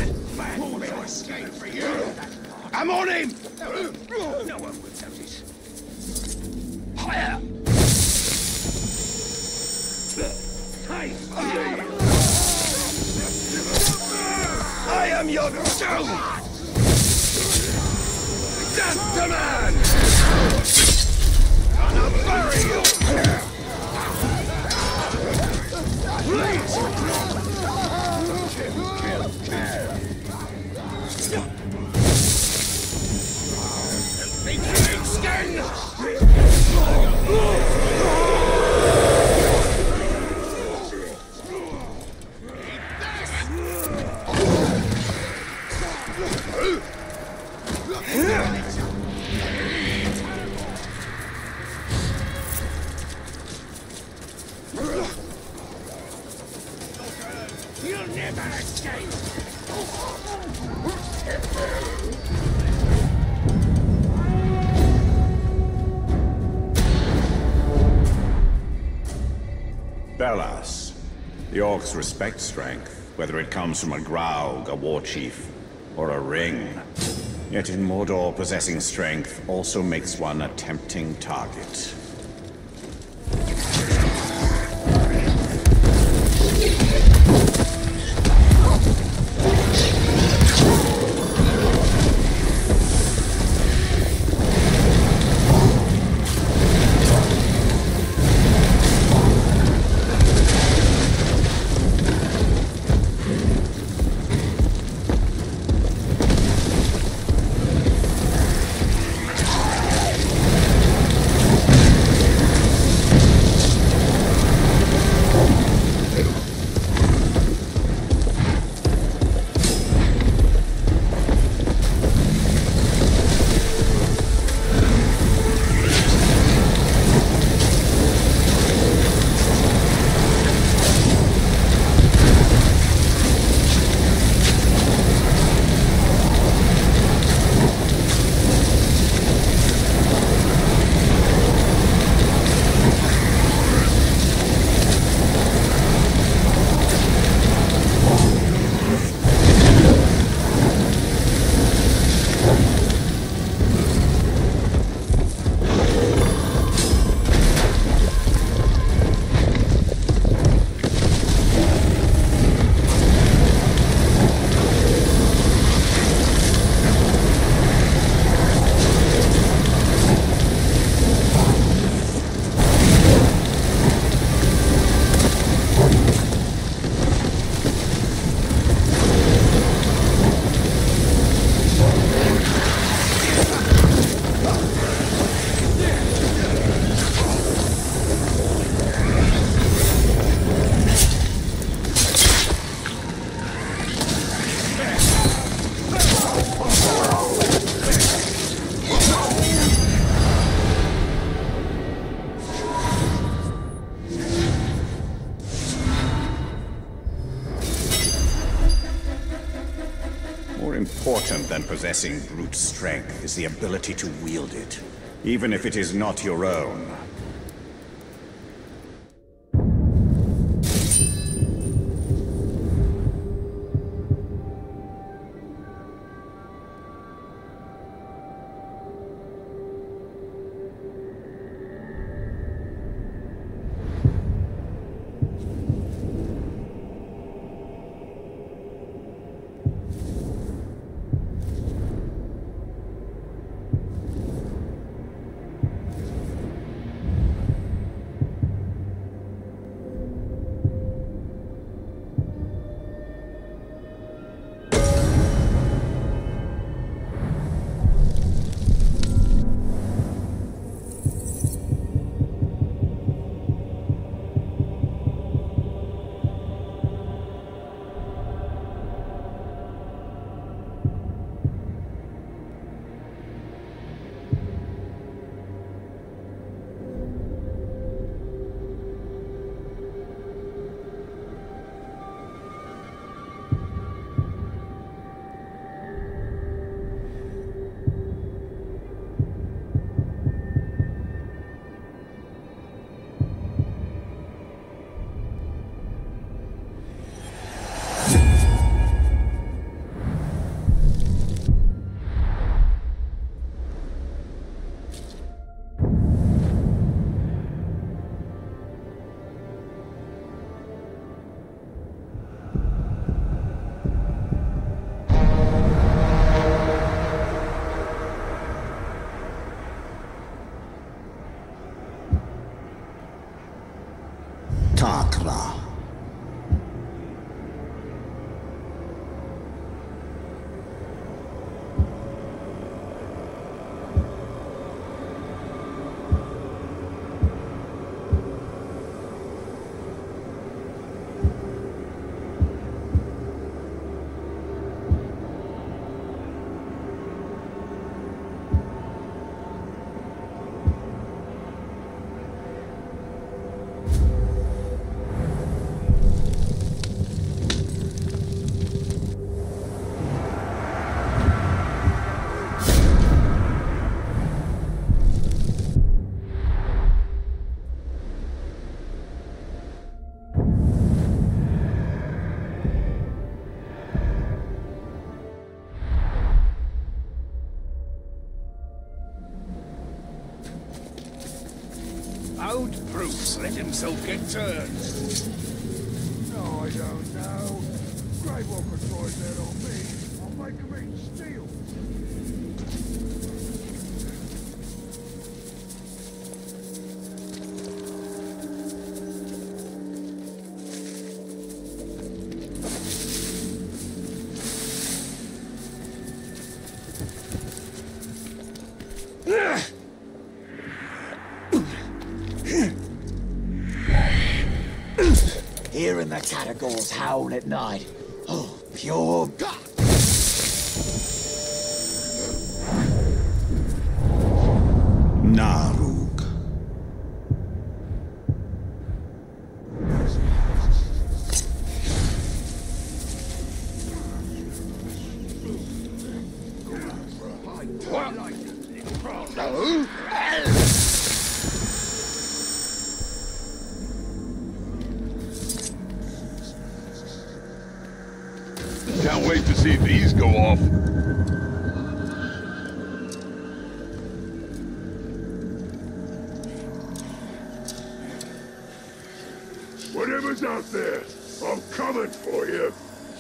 No escape for you! I'm on him! No one will notice. Higher! I am your doom! Death to man! Gonna bury you! Featuring skin! You'll never escape! Bellas. The Orcs respect strength, whether it comes from a Graug, a war chief, or a ring. Yet in Mordor, possessing strength also makes one a tempting target. More important than possessing brute strength is the ability to wield it, even if it is not your own. orcs let himself get turned? No, I don't know. Grey Walker tries that on me. I'll make him eat steel. Hearing the Catagors howl at night. Oh, pure God! Narug. Can't wait to see these go off. Whatever's out there, I'm coming for you.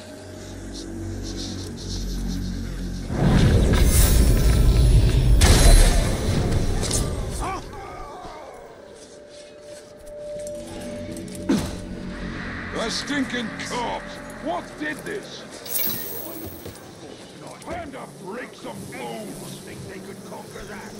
A stinking corpse! What did this? Time to break some bones! Think they could conquer that?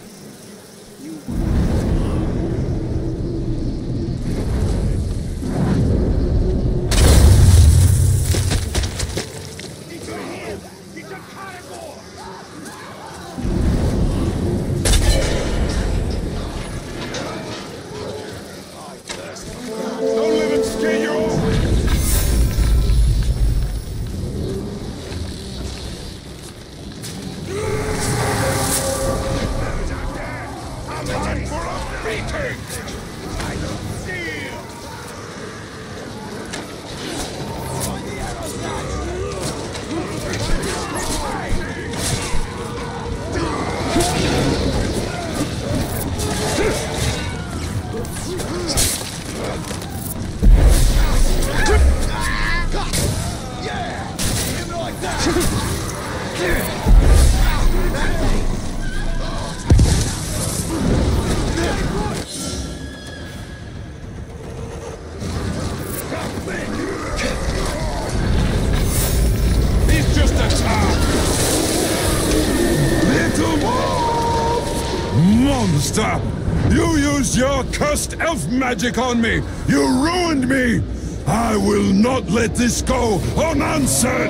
He's here! He's a carnivore! Don't let him scare you off! He's just a top! Little monster! You used your cursed elf magic on me! You ruined me! I will not let this go unanswered!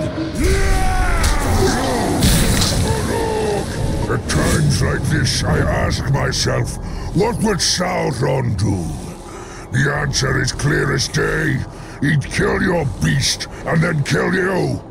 At times like this, I ask myself, what would Sauron do? The answer is clear as day. He'd kill your beast, and then kill you!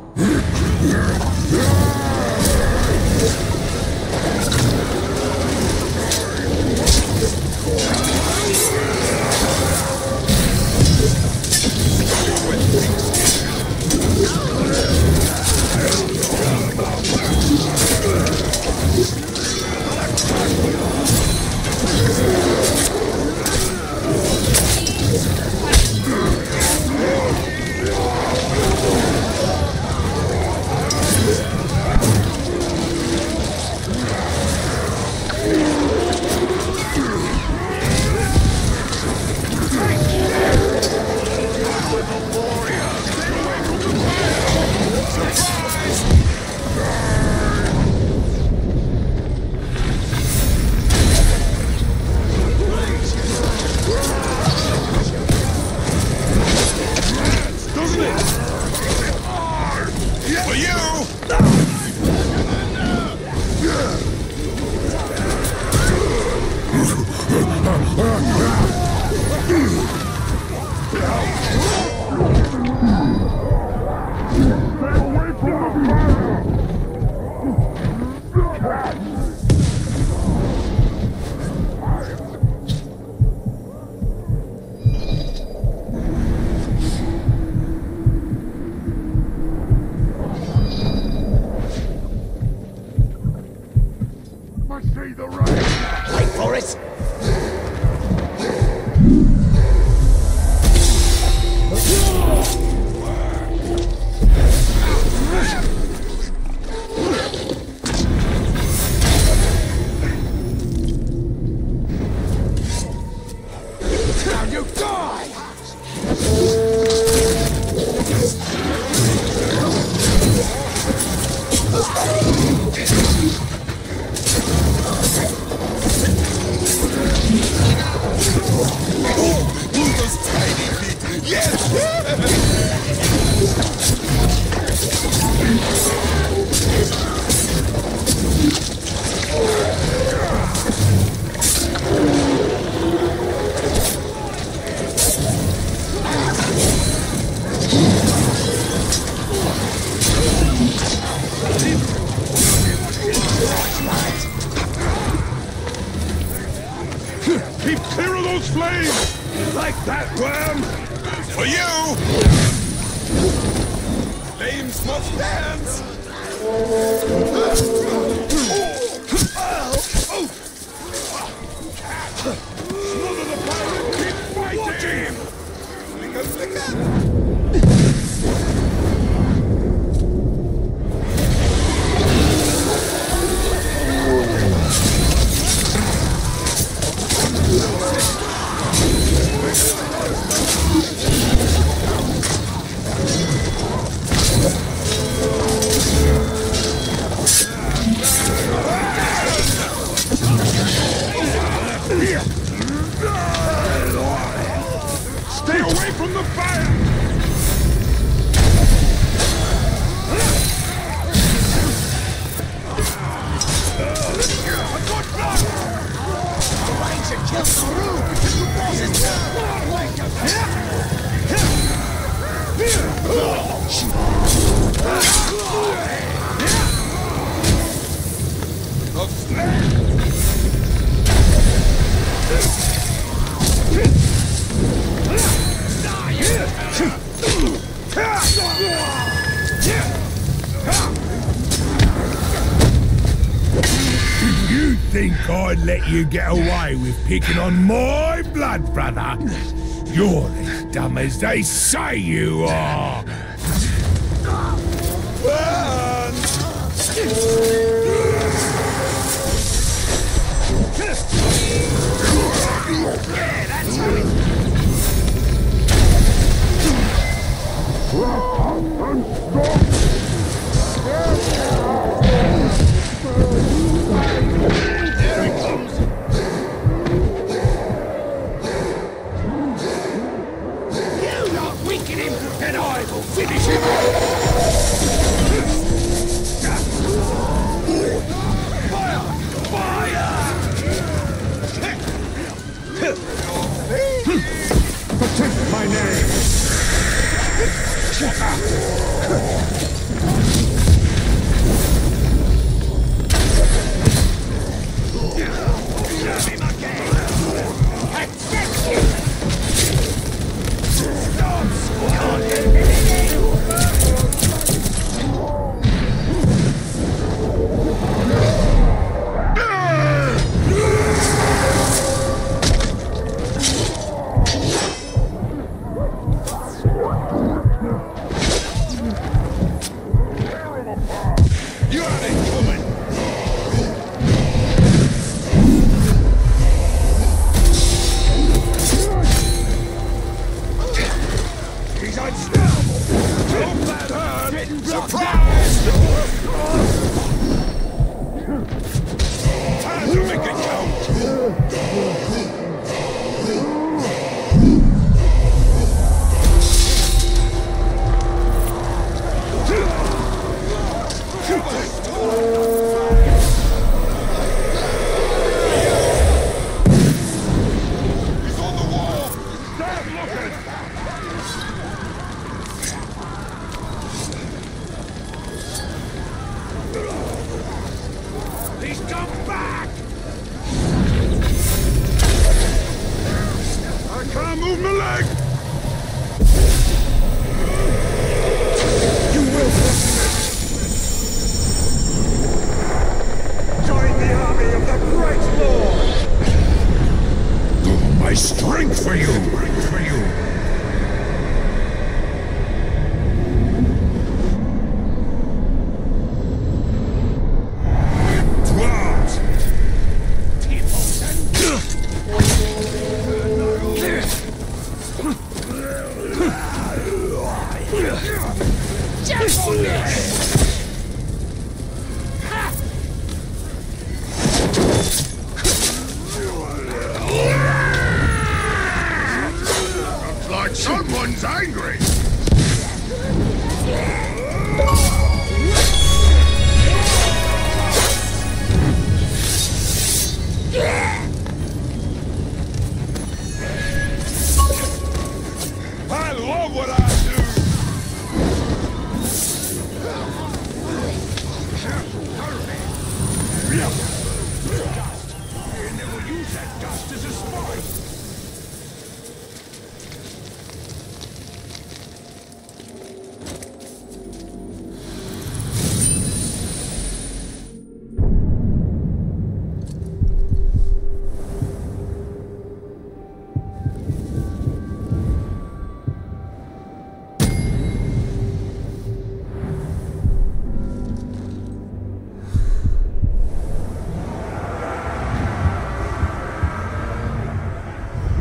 Keep clear of those flames! Like that, worm! For you! Flames must dance! Smother the pirate! Keep fighting! Flicker, flicker! Stay away from the fire! You think I'd let you get away with picking on my blood brother? You're as dumb as they say you are! And I will finish him! Protect my name!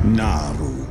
Narug.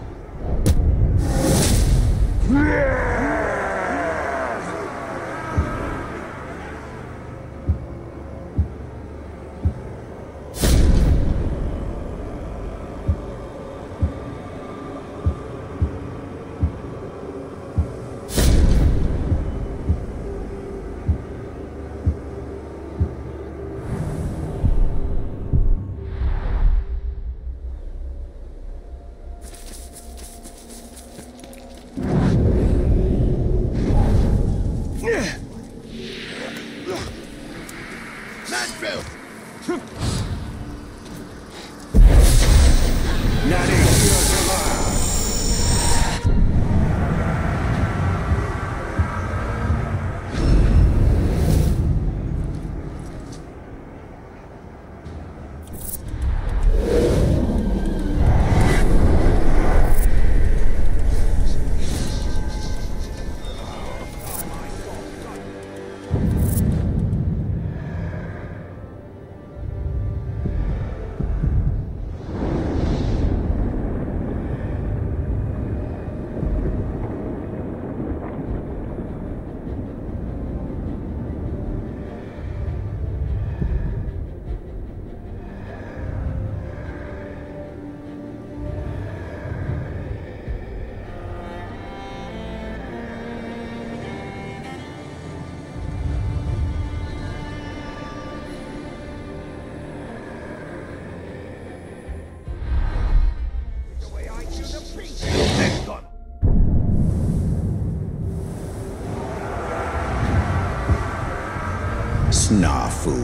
Snafu.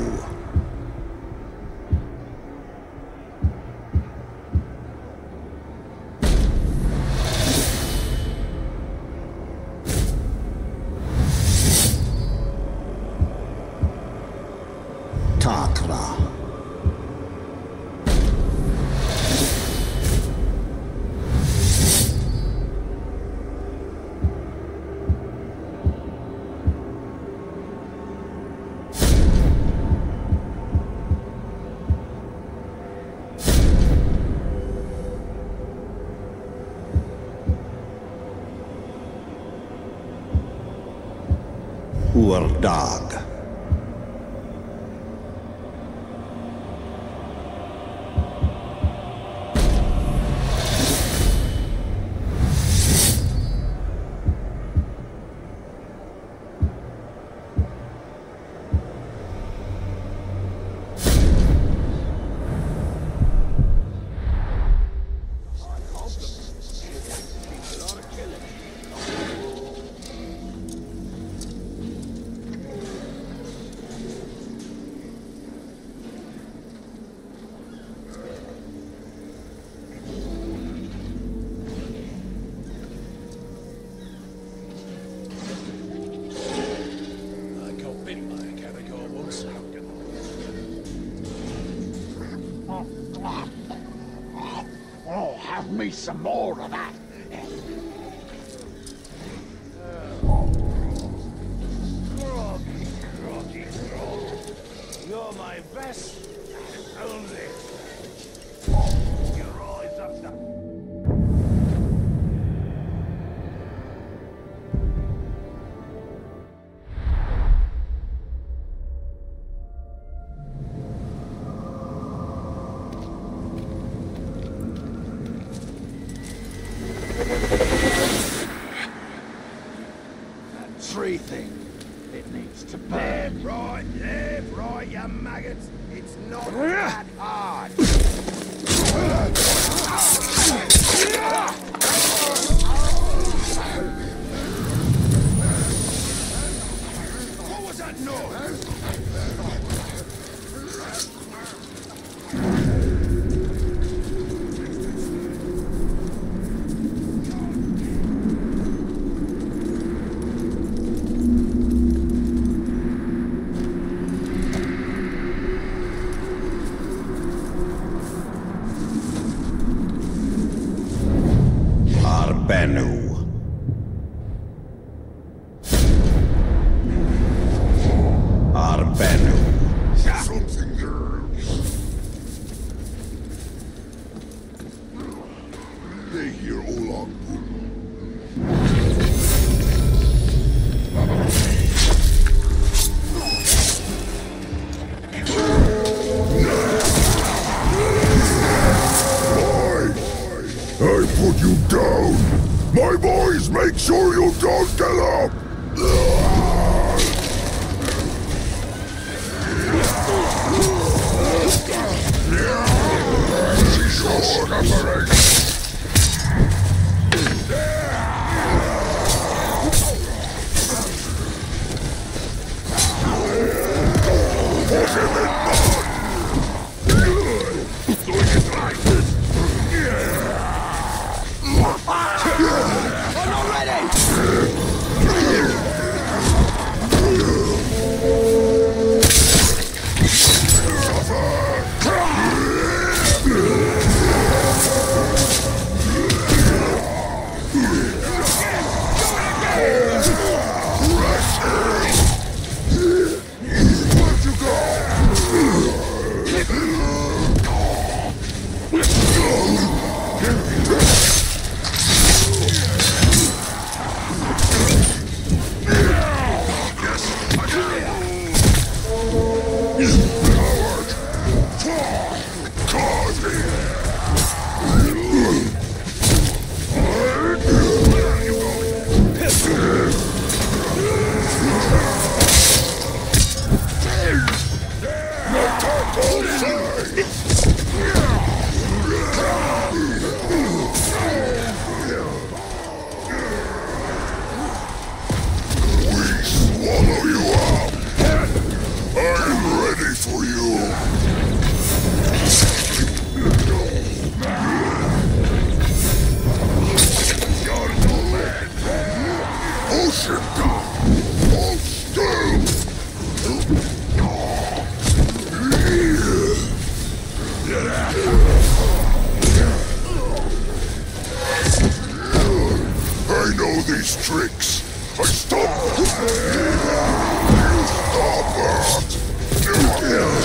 Takra. Urdag. Oh, have me some more of that. You're my best only. Your eyes up the... Tree thing. It needs to burn. Left, right, you maggots. It's not that hard. What was that noise? put you down! My boys, make sure you don't get up! She's your scattering! Put him in mud! Doing it right! I'm not ready! I know these tricks. I stop. You stop that. You can't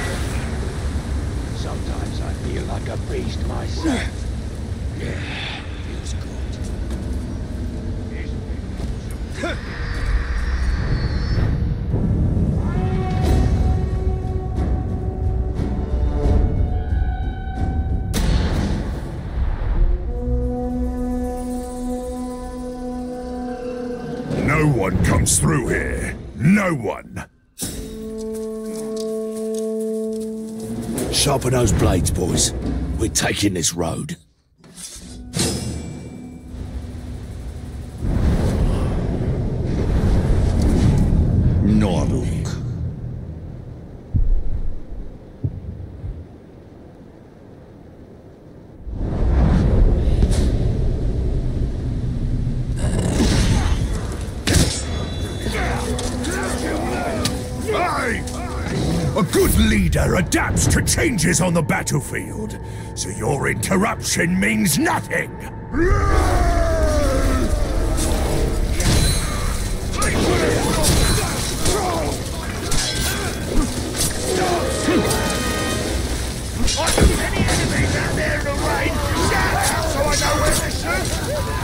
Sometimes I feel like a beast myself. No one comes through here. No one. Sharpen those blades, boys. We're taking this road. Norduk. A good leader adapts to changes on the battlefield, so your interruption means nothing. Any enemies out there in the rain? Shout out so I know where to shoot!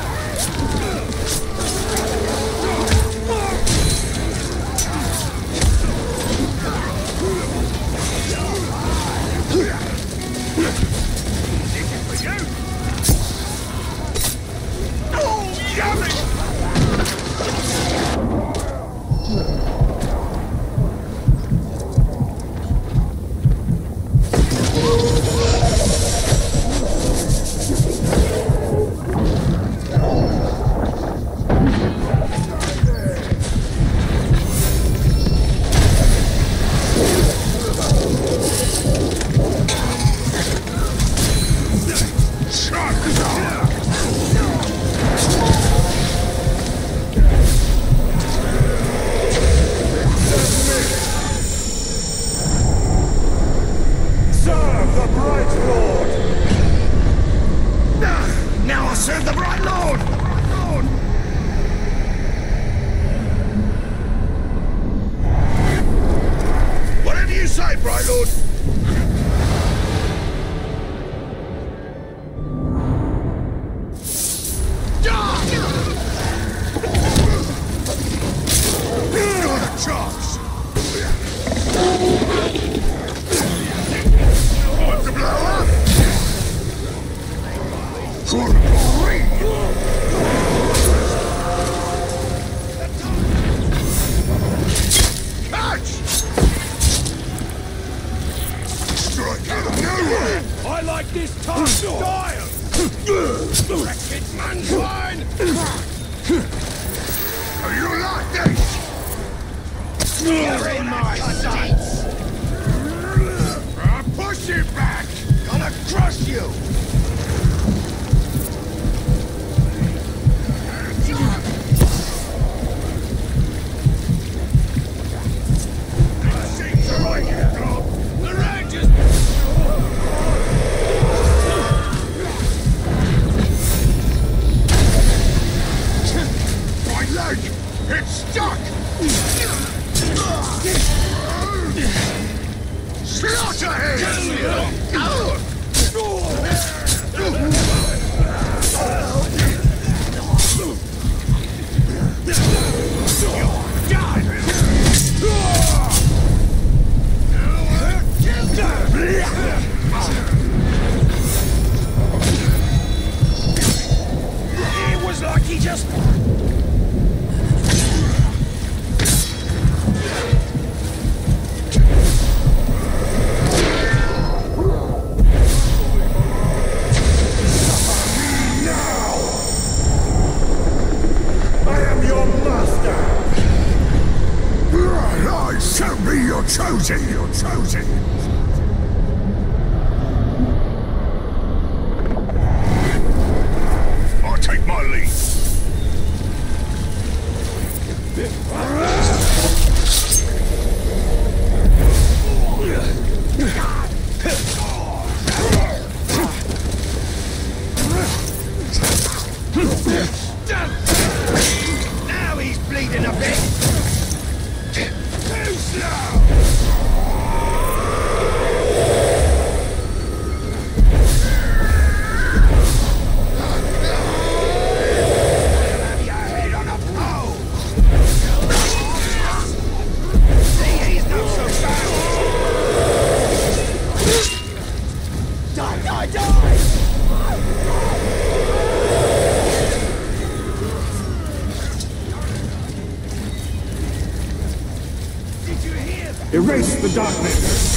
I like this tough style! Wretched mankind! You like this? You're in my sights! Push it back! Gonna crush you! It's stuck! Slaughter him! It was like he just... I shall be your chosen, your chosen. I'll take my lead. Now he's bleeding a bit! Too slow! Erase the darkness!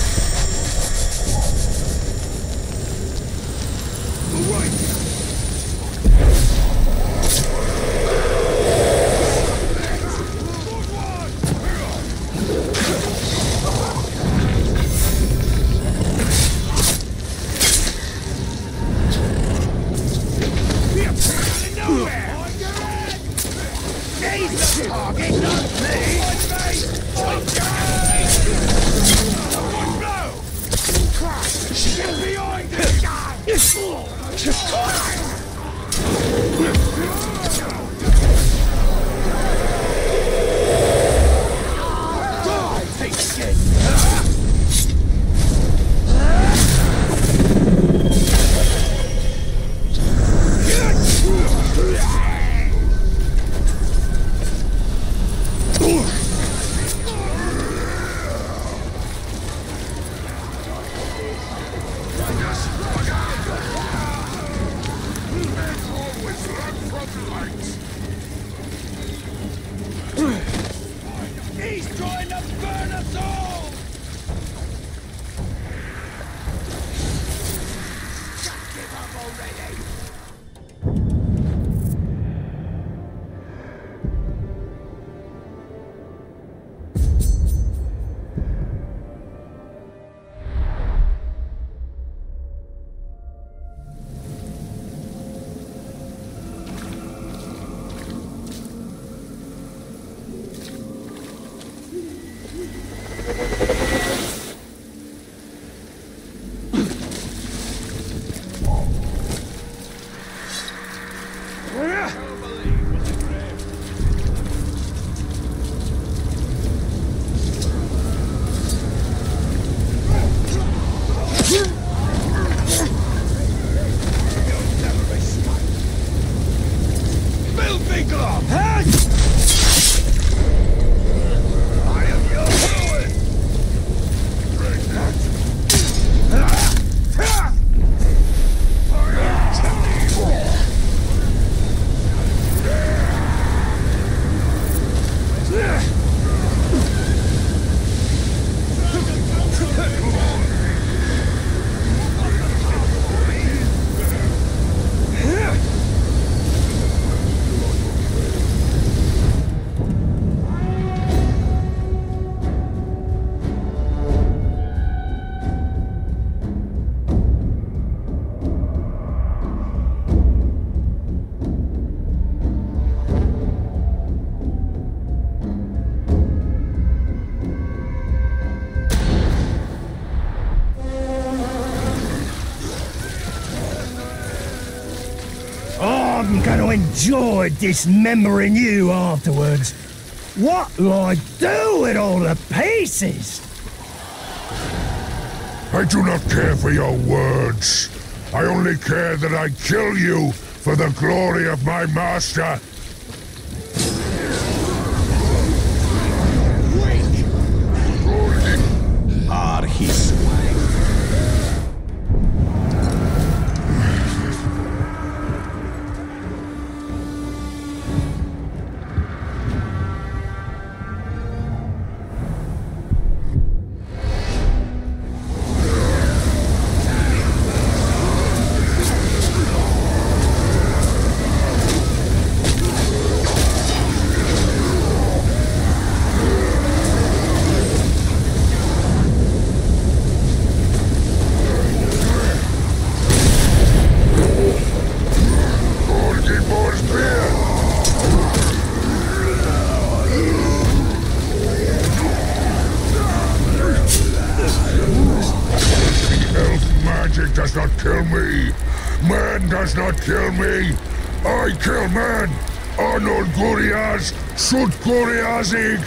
I'm gonna enjoy dismembering you afterwards. What'll I do with all the pieces? I do not care for your words. I only care that I kill you for the glory of my master. Arhis. Does not kill me. Man does not kill me. I kill man. Arnold Guriaz, Sut Guriazig.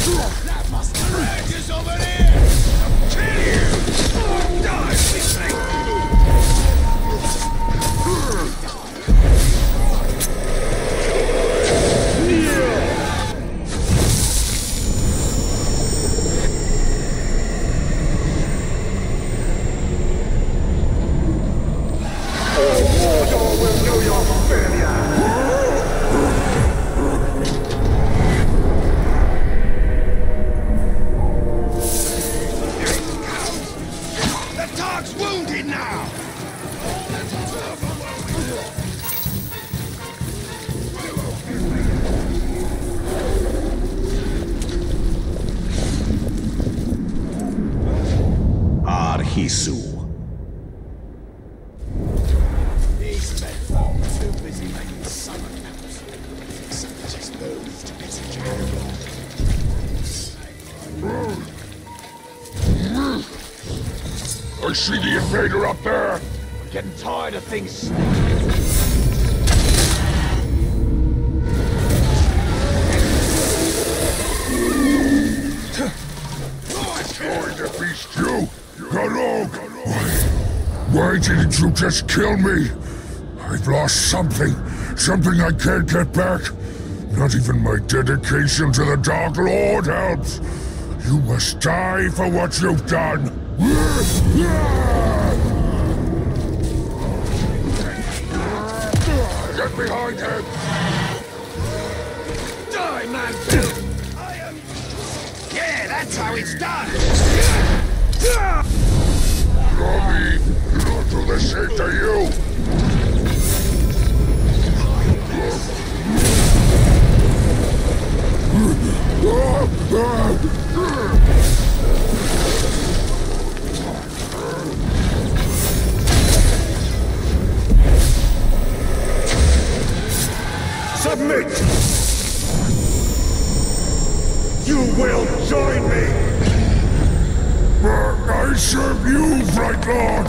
That must have Rangers over there! Kill you! Die, thing! Arhisu. These men are too busy making summer camps. So they just moved to get a caravan. I see the invader up there! I'm getting tired of things. Going to feast you! Garog! Why didn't you just kill me? I've lost something. Something I can't get back. Not even my dedication to the Dark Lord helps. You must die for what you've done. Get behind him! Die, man! Yeah, that's how it's done! Robbie, I'll do the same to you! Submit! You will join me! I serve you, Bright Lord!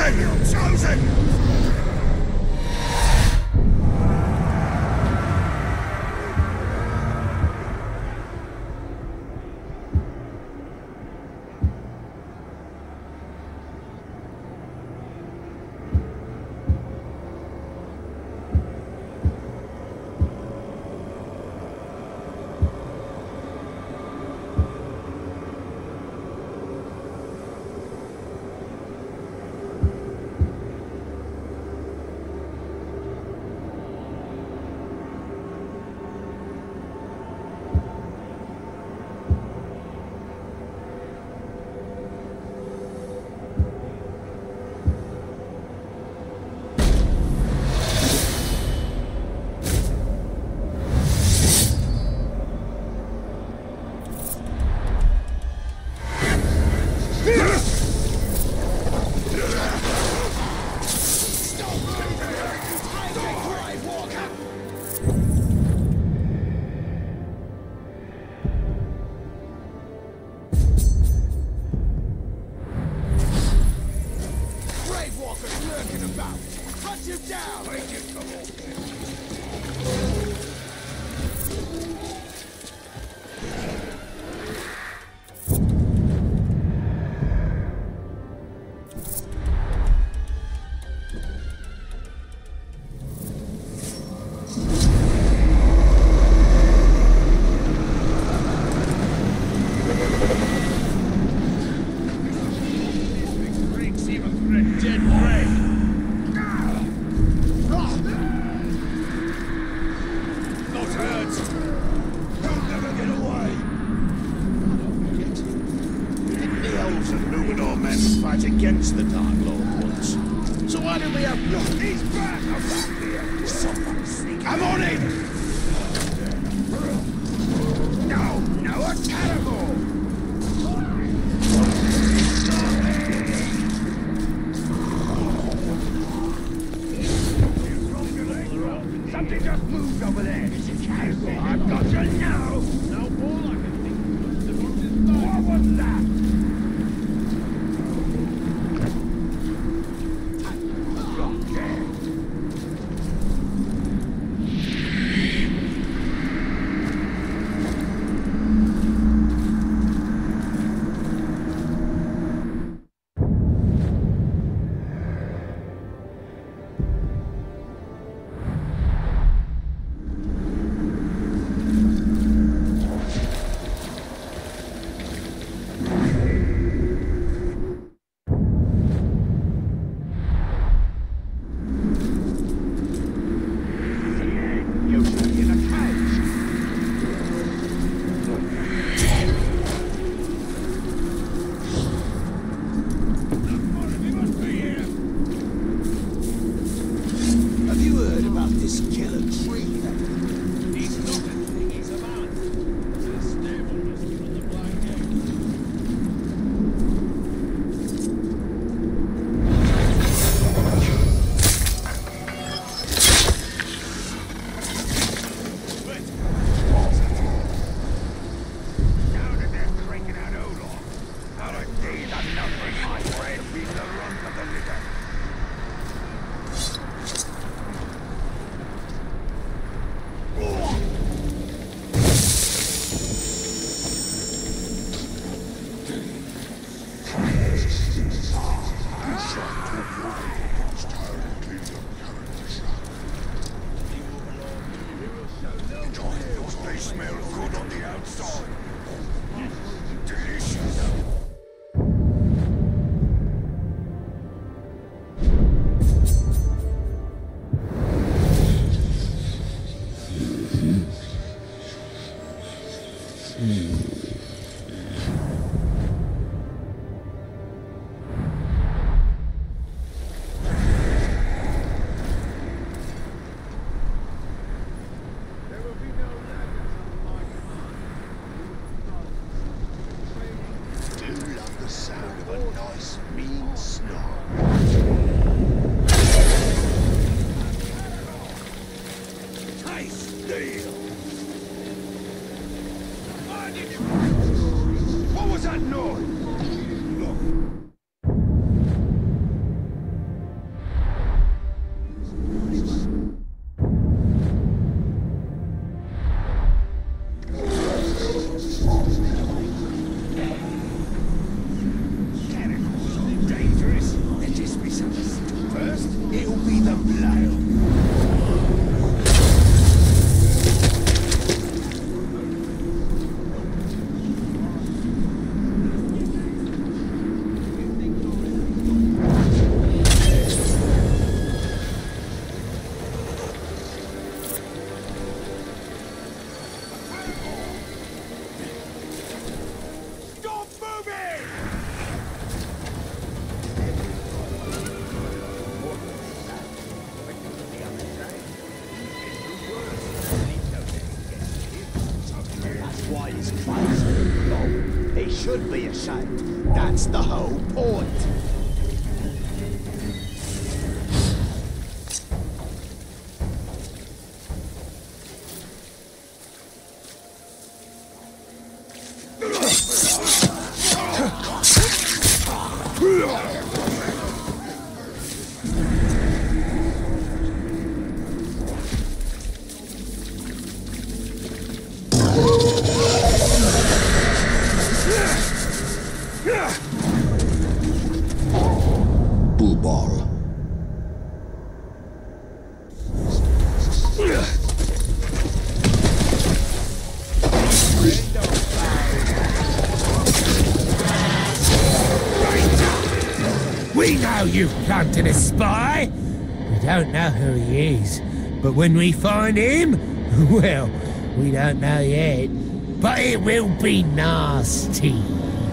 chosen! Chosen! Against the Dark Lord once. So why do we have... He's back! I'm back here! Someone sneak... I'm on it! No! No! A cannibal! Something just moved over there! It's a cannibal! I've got you now! No more I can think. What was that? He should be ashamed. That's the whole point. We know you've planted a spy. We don't know who he is, but when we find him, well, we don't know yet. But it will be nasty.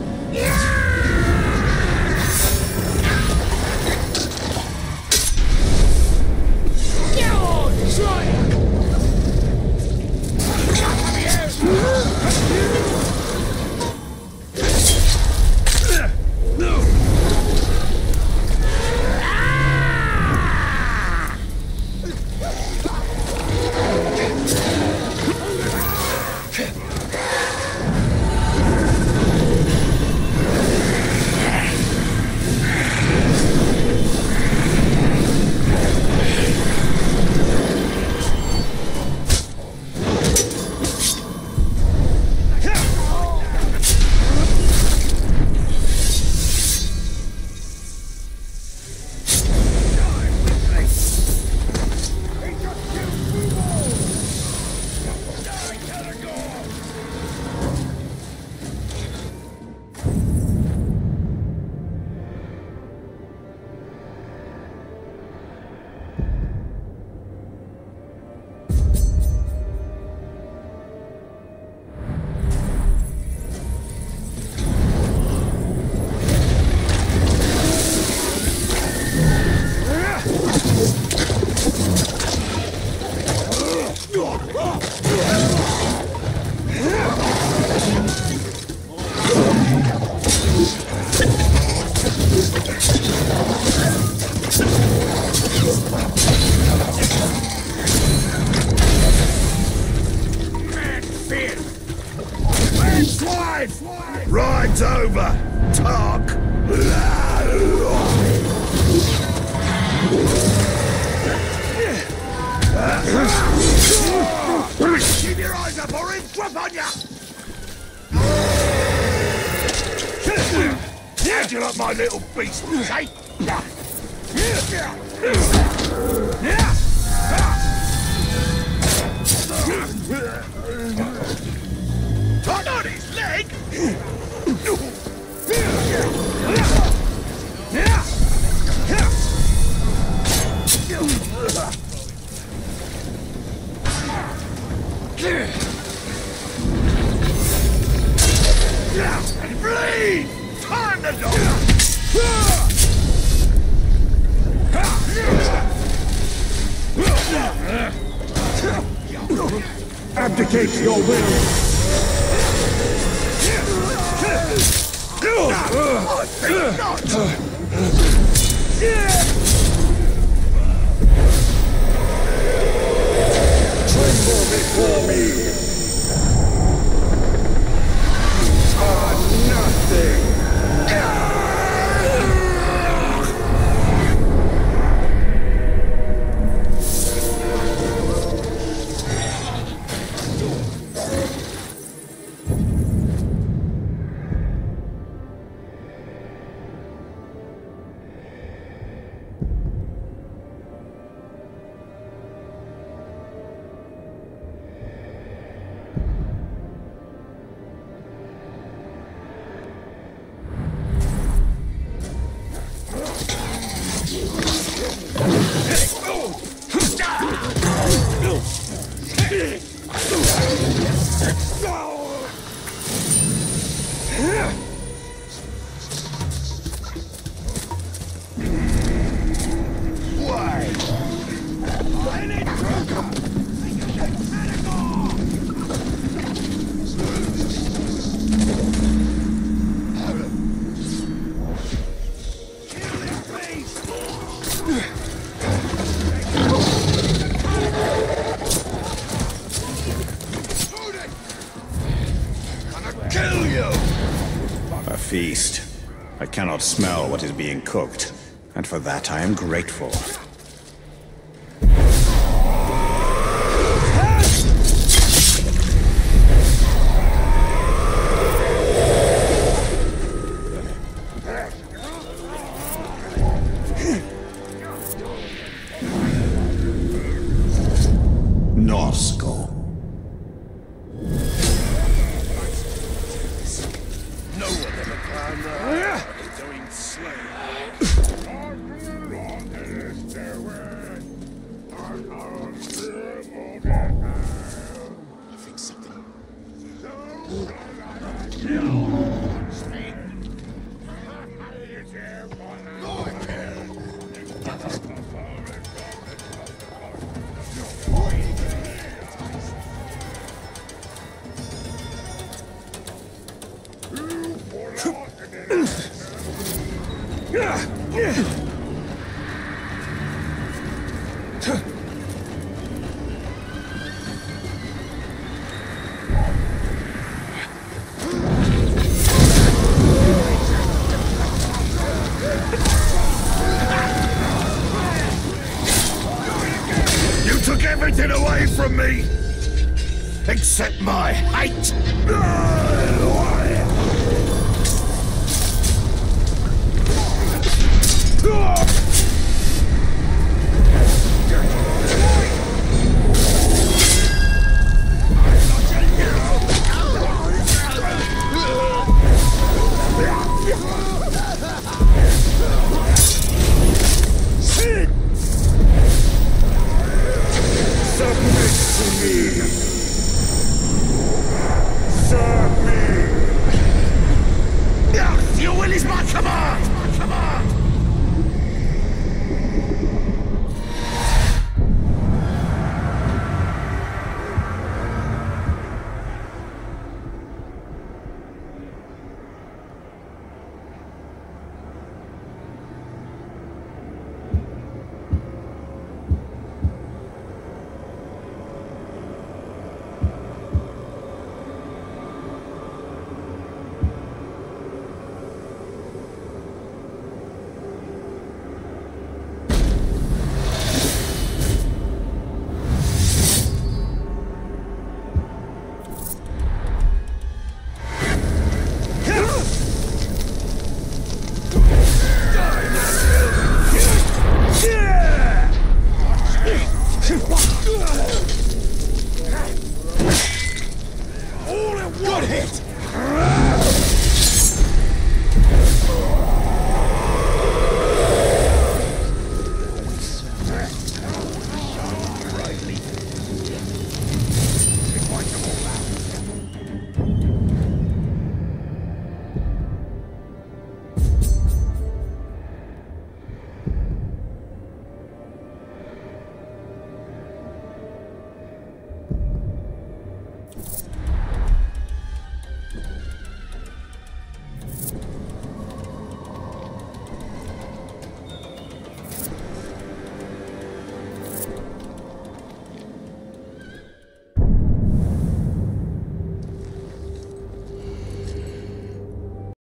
Ride's over, Tark. Keep your eyes up or he'll drop on ya! How'd you like my little beast, eh? Tuck on his leg! And bleed! Time to go! Abdicate your will. I think not! Tremble before me. Nothing. a feast. I cannot smell what is being cooked, and for that I am grateful. Norsko. No one ever climbed that. Doing slay. I think something. You took everything away from me! Except my hate!